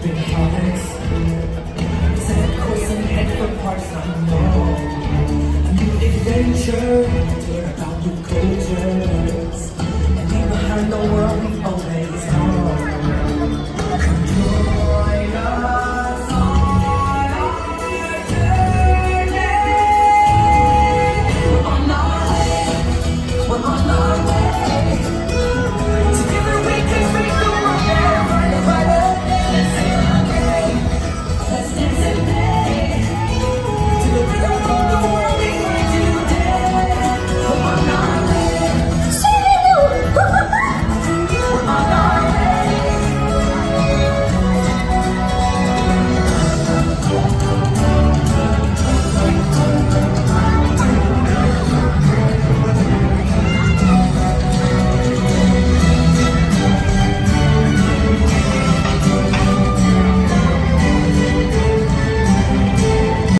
big hearts. Set course and head for parts unknown. New adventure, learn about new culture.